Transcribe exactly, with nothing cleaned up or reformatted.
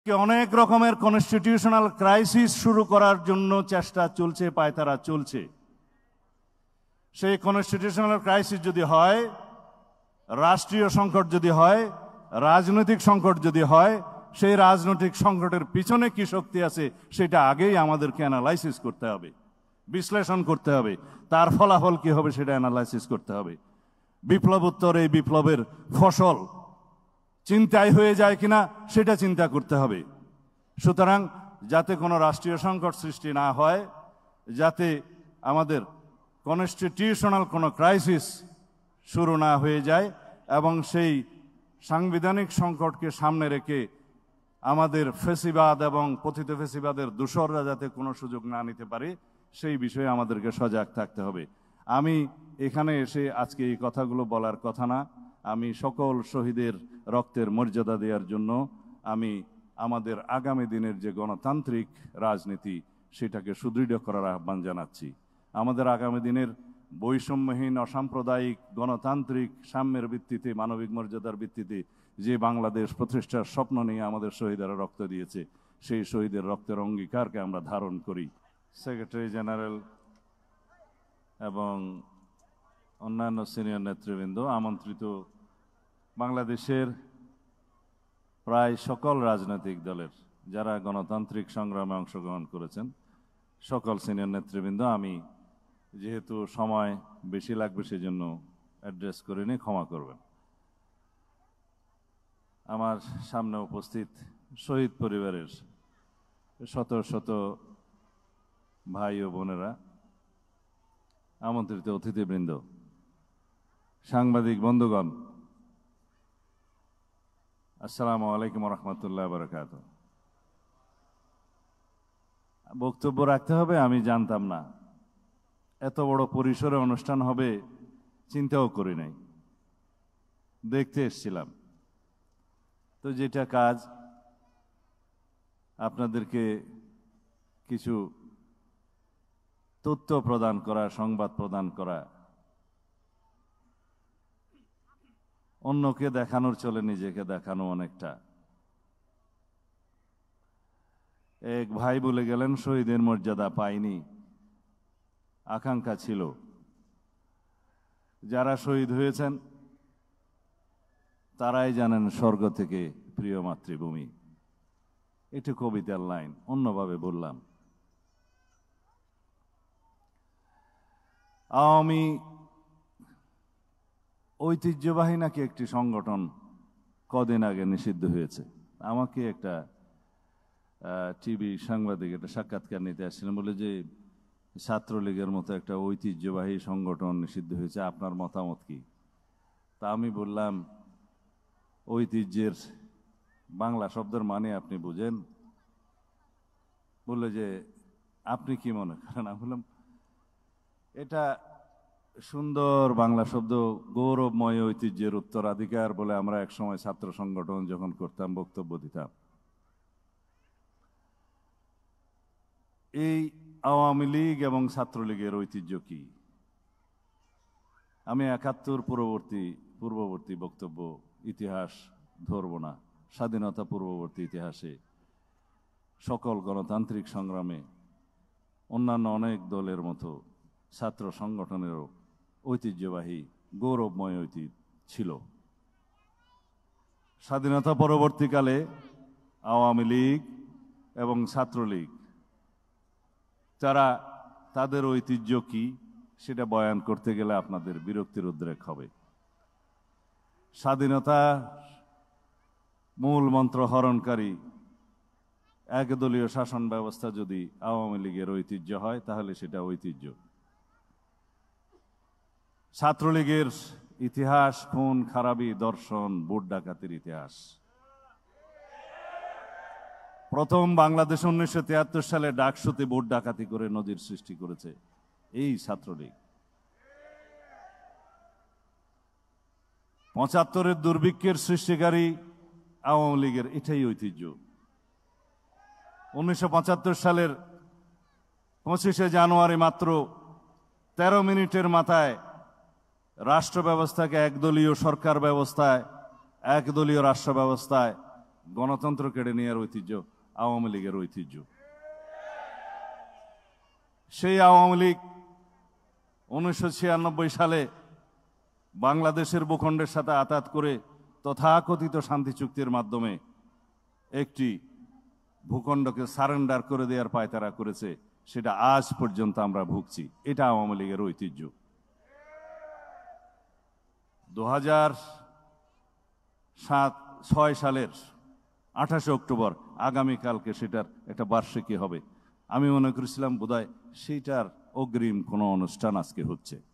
অনেক রকমের constitutional crisis শুরু করার জন্য চেষ্টা চলছে, পায়তারা চলছে। সেই কনস্টিটিউশনাল ক্রাইসিস যদি হয়, রাষ্ট্রীয় সংকট যদি হয়, রাজনৈতিক সংকট যদি হয়, সেই রাজনৈতিক সংকটের পিছনে কি শক্তি আছে সেটা আগেই আমাদেরকে অ্যানালাইসিস করতে হবে, বিশ্লেষণ করতে হবে। তার ফলাফল কি হবে সেটা অ্যানালাইসিস করতে হবে। বিপ্লবোত্তর এই বিপ্লবের ফসল চিন্তায় হয়ে যায় কিনা সেটা চিন্তা করতে হবে। সুতরাং যাতে কোনো রাষ্ট্রীয় সংকট সৃষ্টি না হয়, যাতে আমাদের কনস্টিটিউশনাল কোনো ক্রাইসিস শুরু না হয়ে যায় এবং সেই সাংবিধানিক সংকটকে সামনে রেখে আমাদের ফেসিবাদ এবং পতিত ফেসিবাদের দূষররা যাতে কোনো সুযোগ না নিতে পারে, সেই বিষয়ে আমাদেরকে সজাগ থাকতে হবে। আমি এখানে এসে আজকে এই কথাগুলো বলার কথা না। আমি সকল শহীদের রক্তের মর্যাদা দেওয়ার জন্য আমি আমাদের আগামী দিনের যে গণতান্ত্রিক রাজনীতি সেটাকে সুদৃঢ় করার আহ্বান জানাচ্ছি। আমাদের আগামী দিনের বৈষম্যহীন অসাম্প্রদায়িক গণতান্ত্রিক সাম্যের ভিত্তিতে, মানবিক মর্যাদার ভিত্তিতে যে বাংলাদেশ প্রতিষ্ঠার স্বপ্ন নিয়ে আমাদের শহীদেরা রক্ত দিয়েছে, সেই শহীদের রক্তের অঙ্গীকারকে আমরা ধারণ করি। সেক্রেটারি জেনারেল এবং অন্যান্য সিনিয়র নেতৃবৃন্দ, আমন্ত্রিত বাংলাদেশের প্রায় সকল রাজনৈতিক দলের যারা গণতান্ত্রিক সংগ্রামে অংশগ্রহণ করেছেন, সকল সিনিয়র নেতৃবৃন্দ, আমি যেহেতু সময় বেশি লাগবে সেজন্য অ্যাড্রেস করিনি, ক্ষমা করবেন। আমার সামনে উপস্থিত শহীদ পরিবারের শত শত ভাই ও বোনেরা, আমন্ত্রিত অতিথিবৃন্দ, সাংবাদিক বন্ধুগণ, আসসালামু আলাইকুম রহমতুল্লাহ বারাকাত। বক্তব্য রাখতে হবে আমি জানতাম না, এত বড় পরিসরে অনুষ্ঠান হবে চিন্তাও করি নাই, দেখতে এসেছিলাম। তো যেটা কাজ, আপনাদেরকে কিছু তথ্য প্রদান করা, সংবাদ প্রদান করা, অন্যকে দেখানোর চলে নিজেকে দেখানো অনেকটা। এক ভাই বলে গেলেন শহীদের মর্যাদা পাইনি, আকাঙ্ক্ষা ছিল। যারা শহীদ হয়েছেন তারাই জানেন স্বর্গ থেকে প্রিয় মাতৃভূমি। এটি কবিতার লাইন, অন্যভাবে বললাম। আওয়ামী ঐতিহ্যবাহী নাকি একটি সংগঠন কদিন আগে নিষিদ্ধ হয়েছে। আমাকে একটা টিভি সাংবাদিক একটা সাক্ষাৎকার নিতে আসছিলেন, বলে যে ছাত্রলীগের মতো একটা ঐতিহ্যবাহী সংগঠন নিষিদ্ধ হয়েছে, আপনার মতামত কি? তা আমি বললাম, ঐতিহ্যের বাংলা শব্দের মানে আপনি বুঝেন? বললে যে আপনি কি মনে করেন? আমি বললাম, এটা সুন্দর বাংলা শব্দ, গৌরবময় ঐতিহ্যের উত্তরাধিকার বলে আমরা একসময় ছাত্র সংগঠন যখন করতাম বক্তব্য দিতাম। এই আওয়ামী লীগ এবং ছাত্রলীগের ঐতিহ্য কি? আমি একাত্তর পূর্ববর্তী পূর্ববর্তী বক্তব্য ইতিহাস ধরব না। স্বাধীনতা পূর্ববর্তী ইতিহাসে সকল গণতান্ত্রিক সংগ্রামে অন্যান্য অনেক দলের মতো ছাত্র সংগঠনেরও ঐতিহ্যবাহী গৌরবময় ঐতিহ্য ছিল। স্বাধীনতা পরবর্তীকালে আওয়ামী লীগ এবং ছাত্রলীগ, তারা তাদের ঐতিহ্য কি সেটা বয়ান করতে গেলে আপনাদের বিরক্তির উদ্রেক হবে। স্বাধীনতা মূল মন্ত্র হরণকারী একদলীয় শাসন ব্যবস্থা যদি আওয়ামী লীগের ঐতিহ্য হয় তাহলে সেটা ঐতিহ্য। ছাত্রলীগের ইতিহাস খুন খারাপি, দর্শন, ভোট ডাকাতির ইতিহাস। প্রথম বাংলাদেশ উনিশশো তিয়াত্তর সালে ডাকসুতে ভোট ডাকাতি করে নজির সৃষ্টি করেছে এই ছাত্রলীগ। পঁচাত্তরের দুর্ভিক্ষের সৃষ্টিকারী আওয়ামী লীগের এটাই ঐতিহ্য। উনিশশো পঁচাত্তর সালের পঁচিশে জানুয়ারি মাত্র তেরো মিনিটের মাথায় রাষ্ট্র ব্যবস্থাকে একদলীয় সরকার ব্যবস্থায়, একদলীয় রাষ্ট্র ব্যবস্থায় গণতন্ত্র কেড়ে নেওয়ার ঐতিহ্য আওয়ামী লীগের ঐতিহ্য। সেই আওয়ামী লীগ উনিশশো ছিয়ানব্বই সালে বাংলাদেশের ভূখণ্ডের সাথে আতাত করে তথাকথিত শান্তি চুক্তির মাধ্যমে একটি ভূখণ্ডকে সারেন্ডার করে দেওয়ার পায়তারা করেছে, সেটা আজ পর্যন্ত আমরা ভুগছি। এটা আওয়ামী লীগের ঐতিহ্য। দু হাজার সাত ছয় সালের আঠাশে অক্টোবর আগামীকালকে সেটার একটা বার্ষিকী হবে। আমি মনে করেছিলাম বোধহয় সেইটার অগ্রিম কোনো অনুষ্ঠান আজকে হচ্ছে।